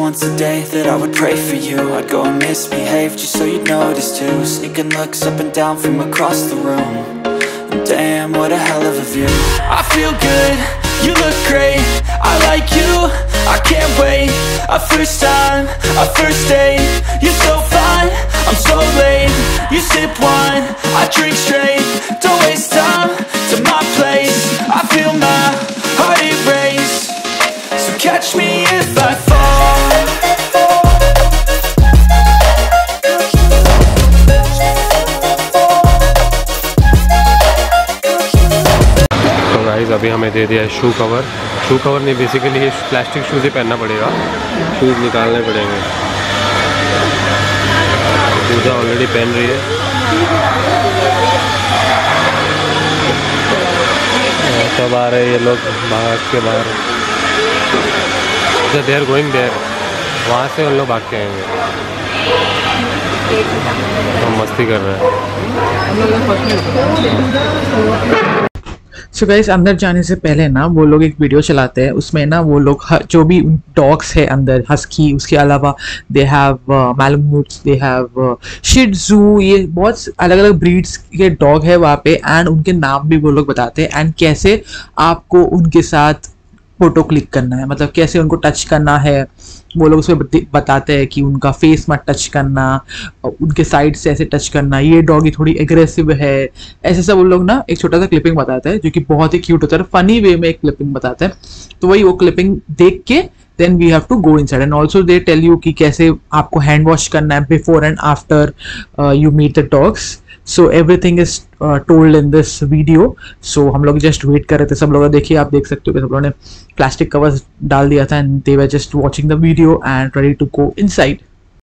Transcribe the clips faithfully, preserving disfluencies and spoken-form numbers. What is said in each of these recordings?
once a day that I would pray for you. I'd go and misbehave just so you'd notice too. Sneaking looks up and down from across the room. And damn, what a hell of a view. I feel good, you look great, I like you, I can't wait. A first time, a first date, you're so fine, I'm so late. You sip wine, I drink straight, don't waste time to my place. I feel my heart erase, so catch me if I fall. तो guys अभी हमें दे दिया है shoe cover. Shoe cover नहीं, basically ये plastic shoes ही पहनना पड़ेगा, शूज़ निकालने पड़ेंगे। पूजा ऑलरेडी पहन रही है। सब आ रहे हैं ये लोग भाग के बाहर। दे आर गोइंग देयर, वहाँ से उन लोग भाग के आएंगे। हम मस्ती कर रहे हैं। सो गाइस अंदर जाने से पहले ना वो लोग एक वीडियो चलाते हैं, उसमें ना वो लोग जो भी डॉग्स है अंदर, हस्की, उसके अलावा दे हैव मैलमूथ्स, दे हैव शिट्जू, ये बहुत अलग अलग ब्रीड्स के डॉग है वहाँ पे, एंड उनके नाम भी वो लोग बताते हैं एंड कैसे आपको उनके साथ फोटो क्लिक करना है, मतलब कैसे उनको टच करना है। वो लोग उसमें बताते हैं कि उनका फेस मत टच करना, उनके साइड से ऐसे टच करना, ये डॉगी थोड़ी एग्रेसिव है, ऐसे सब वो लोग ना एक छोटा सा क्लिपिंग बताते हैं जो कि बहुत ही क्यूट होता है, फनी वे में एक क्लिपिंग बताते हैं। तो वही वो क्लिपिंग देख के then we have to go inside and also they tell you कि कैसे आपको हैंड वॉश करना है before and after you meet the dogs. So everything is told in this video. So हम लोग जस्ट वेट कर रहे थे, सब लोग देखिए, आप देख सकते हो कि सब लोगों ने प्लास्टिक कवर्स डाल दिया था and they were just watching the video and ready to go inside.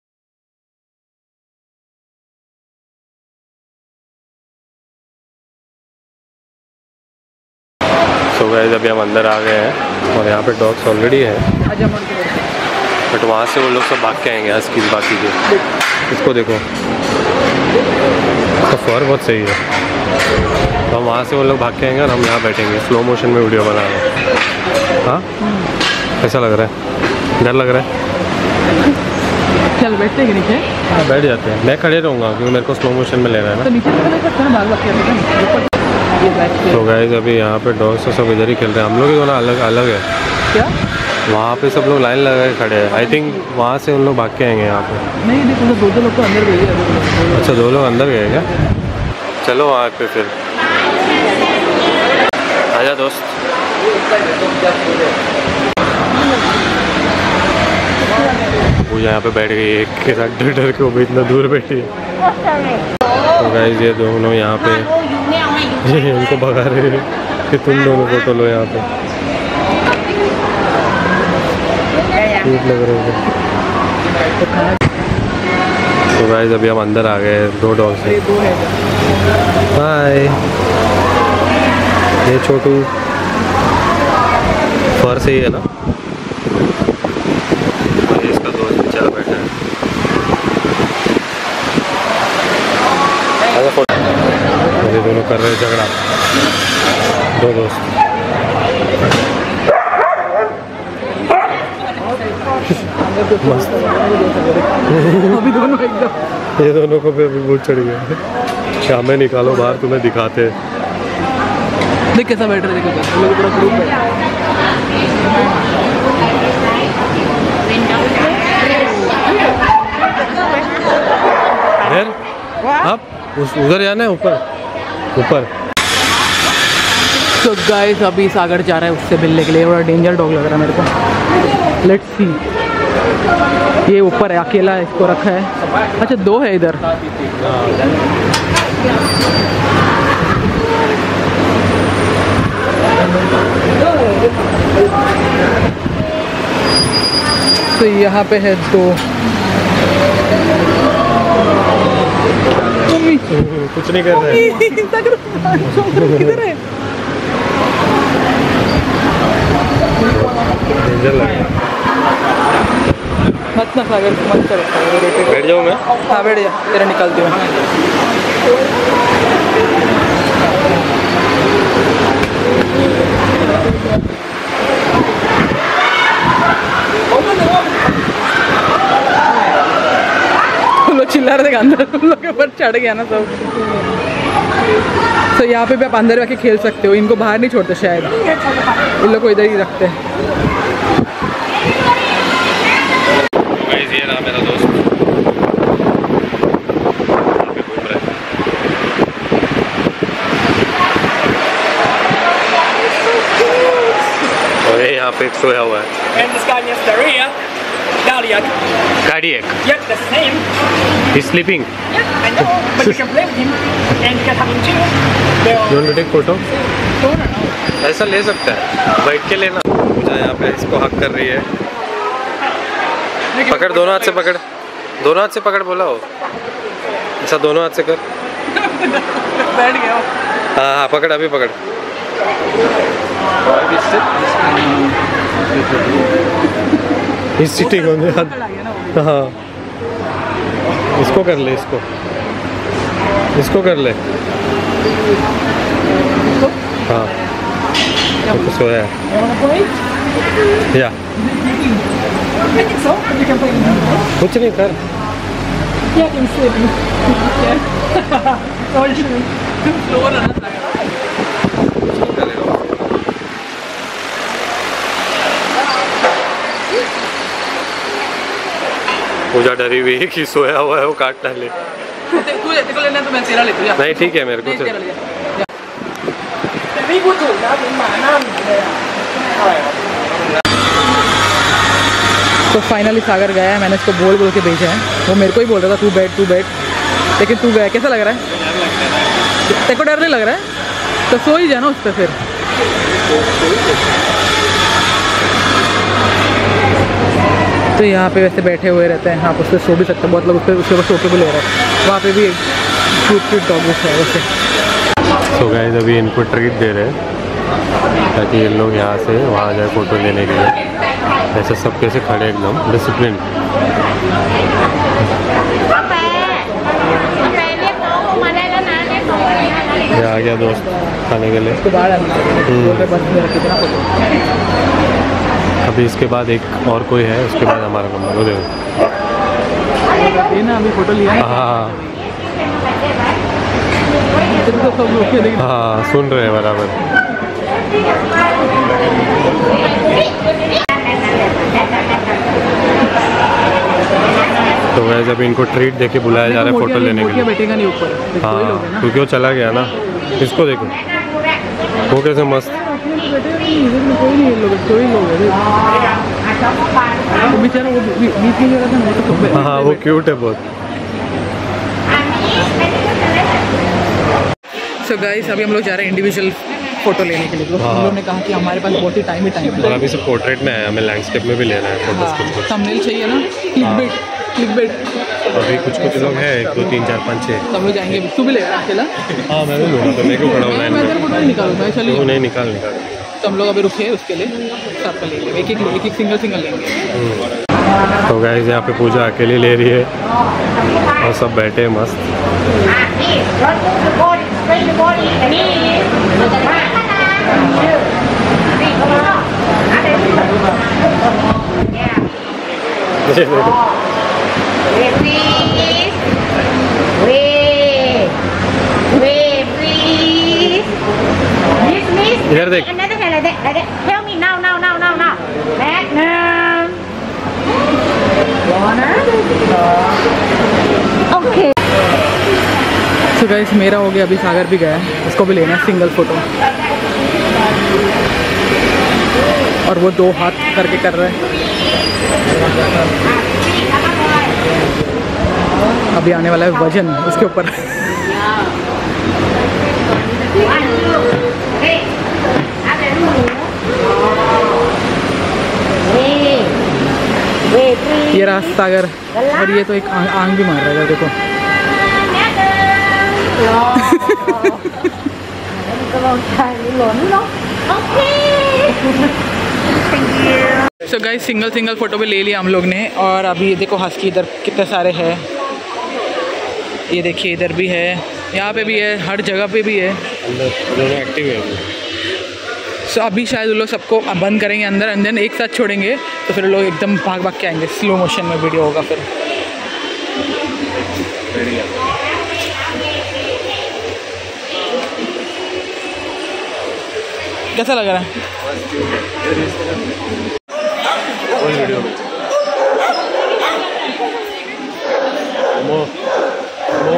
So guys अभी हम अंदर आ गए हैं और यहाँ पे डॉग्स ऑलरेडी है, बट वहाँ से वो लोग सब भाग के आएंगे हस्कीज बाकी के। इसको देखो, इसका फर बहुत सही है। तो हम वहाँ से वो लोग भाग के आएंगे और हम यहाँ बैठेंगे, स्लो मोशन में वीडियो बना रहे हैं। हाँ, कैसा लग रहा है? डर लग रहा है? चल बैठते हैं नीचे। हाँ बैठ जाते हैं, मैं खड़े रहूँगा क्योंकि मेरे को स्लो मोशन में लेना है ना। तो नीचे तो भाग भाग के। तो गाइस अभी यहाँ पे डॉग्स तो सब इधर ही खेल रहे हैं, हम लोग ही दोनों अलग अलग है। क्या? वहाँ पे सब लोग लाइन लगा के खड़े हैं, आई थिंक वहाँ से उन लोग भाग के आएंगे यहाँ पे। नहीं देखो, दो दो लोग तो अंदर गए। अच्छा, दो लोग अंदर गए क्या? चलो वहाँ पे फिर आजा दोस्त। वो यहाँ पे बैठ गई एक के साथ, डर डर के वो भी इतना दूर बैठी है। तो गाइस ये दोनों यहाँ पे ये उनको भगा रहे हैं कि तुम दोनों फोटो लो यहाँ पे, ठीक लग रहे हैं। तो गाइस अभी हम अंदर आ गए, दो डॉग्स हैं। हाय, ये छोटू फर से ही है ना, और इसका दोस्त बेचारा बैठा है। ये दोनों कर रहे हैं झगड़ा, दो दोस्त। मस्त। अभी दोनों एकदम, ये दोनों को भी अभी बहुत चढ़ गया। क्या में निकालो बाहर, तुम्हें दिखाते। देख कैसा बैठ रहे, देखो लोग पूरा ग्रुप है। आप उस उधर जाना है, ऊपर ऊपर। तो गाइस अभी सागर जा रहा है उससे मिलने के लिए, बड़ा डेंजर डॉग लग रहा है मेरे को। लेट्स सी, ये ऊपर है, अकेला है, इसको रखा है। अच्छा दो है इधर। तो यहाँ पे है दो। कुछ नहीं कर रहे हैं। किधर है? डेंजर लग रहा है। मत ना सागर, मत कर। बैठ जाऊँ मैं? हाँ बैठ जा, तेरा निकालती हूँ। चिल्ला रहे थे अंदर उन लोग के ऊपर चढ़ गया ना सब। तो यहाँ पे भी आप अंदर आके खेल सकते हो, इनको बाहर नहीं छोड़ते शायद, इन लोग को इधर ही रखते हैं। ये रहा मेरा दोस्त घूम रहा है। और ये यहाँ पे एक सोया हुआ है। Cardiac. Cardiac. Yep, that's his name. He's sleeping. Yep, I know. But you can play with him and you can have him too. You want to take photo? No, no, no. ऐसा ले सकता है, बैठ के लेना। पूजा यहाँ पे इसको हक कर रही है। पकड़, दोनों हाथ से पकड़, दोनों हाथ से पकड़ बोला हो। ऐसा दोनों हाथ से कर। बैठ गया। हाँ हाँ पकड़, अभी पकड़। इस सिटिंग हो गया। हाँ इसको कर ले, इसको इसको कर ले। हाँ तो सोया है या कुछ नहीं कर। पूजा डरी हुई है कि सोया हुआ है वो काट डाले। तू को लेना तो मैं तेरा लेती हूँ। नहीं ठीक है मेरे को। तो फाइनली सागर गया है, मैंने इसको बोल बोल के भेजा है। वो मेरे को ही बोल रहा था तू बैठ तू बैठ, लेकिन तू गया। कैसा लग रहा है? तेरे को डर नहीं लग रहा है? तो सो ही जाना उस पर फिर। तो यहाँ पे वैसे बैठे हुए रहते हैं, आप उस पर सो भी सकते हैं। बहुत लोग उस पर उसके ऊपर सो के भी ले रहे हैं। वहाँ पे भी एक क्यूट क्यूट डॉग है वैसे। तो गाइस अभी इनको ट्रीट दे रहे हैं ताकि ये लोग यहाँ से वहाँ जाए फ़ोटो लेने के लिए। ऐसे सब कैसे खड़े एकदम डिसिप्लिन। ये आ गया दोस्त खाने के लिए। अभी इसके बाद एक और कोई है, उसके बाद हमारा नंबर हो देखो। ये ना अभी फोटो लिया। हाँ हाँ सुन रहे हैं बराबर। तो वैसे अभी इनको ट्रीट देके बुलाया जा रहा है फोटो लेने के लिए। बैठेगा नहीं ऊपर। हाँ क्योंकि वो चला गया ना। इसको देखो वो कैसे मस्त। हाँ वो क्यूट है बहुत। सो गाइस अभी हम लोग जा रहे हैं इंडिविजुअल फोटो लेने के लिए। तो हम लोगों ने कहा कि हमारे पास बहुत ही टाइम ही टाइम है। और अभी से पोर्ट्रेट में है, हमें लैंडस्केप में भी लेना है फोटोज कुछ। थंबनेल चाहिए ना, क्लिकबेट क्लिकबेट। अभी कुछ कुछ लोग हैं, एक दो तीन चार पाँच छः। सब लोग जाएंगे। तू भी लेगा अकेला? हाँ मैं भी लूँगा। तो मैं क्यों खड़ा हूँ लाइन में? मैं तेरे फोटो नहीं निकालूंगा। चलिए वो नहीं निकाल निकाल। तो हम लोग अभी रुके हैं उसके लिए, सबका लेंगे एक एक एक एक सिंगल सिंगल लेंगे। तो गाइस यहाँ पे पूजा अकेली ले रही है और सब बैठे हैं मस्त। इधर देख। Tell me now, now, now, now, now. Magnum. Okay. तो गाइस मेरा हो गया, अभी सागर भी गया है, इसको भी लेना है सिंगल फोटो। और वो दो हाथ करके कर रहा है। अभी आने वाला है वजन उसके ऊपर। ये रहा सागर, और ये तो एक आंग, आंग भी मार रहा है देखो। So guys single single photo भी ले लिया हम लोग ने। और अभी देखो हस्की इधर कितने सारे हैं। ये देखिए इधर भी है, यहाँ पे भी है, हर जगह पे भी है। दोनों एक्टिव है। सो अभी शायद वो लोग सबको बंद करेंगे अंदर, अंदर एक साथ छोड़ेंगे तो फिर लोग एकदम भाग भाग के आएंगे। स्लो मोशन में वीडियो होगा फिर। बढ़िया। कैसा लग रहा है? वीडियो में मो, मो।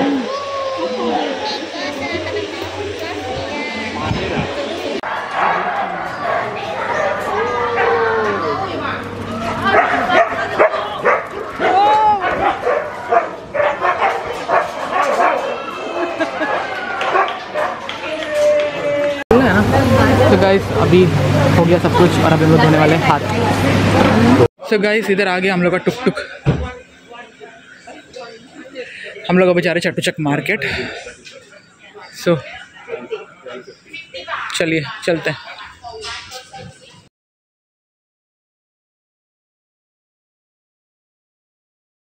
तो गाइस अभी हो गया सब कुछ और अभी हम लोग धोने वाले हैं हाथ। सो गाइस इधर आ गया हम लोग का टुक टुक। हम लोग अभी जा रहे चटुचक मार्केट। सो चलिए चलते हैं।